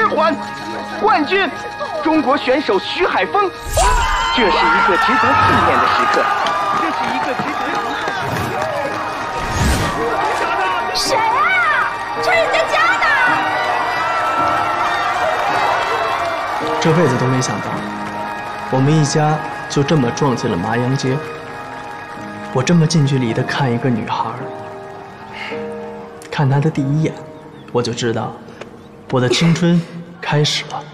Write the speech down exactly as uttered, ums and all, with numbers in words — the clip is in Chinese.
环，冠军，中国选手徐海峰。这是一个值得纪念的时刻，这是一个值得纪念的时刻。 谁啊？这人家家的。 这辈子都没想到，我们一家就这么撞进了麻洋街。我这么近距离的看一个女孩，看她的第一眼，我就知道，我的青春开始了。